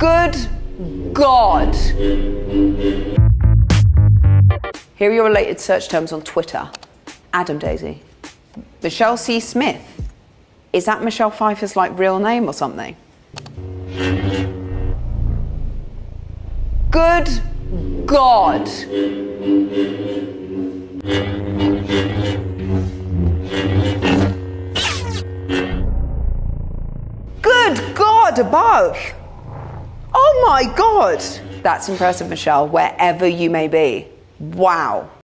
Good God. Here are your related search terms on Twitter. Adam Daisy. Michelle C. Smith. Is that Michelle Pfeiffer's real name or something? Good God. Good God above. Oh my God. That's impressive, Michelle, wherever you may be. Wow.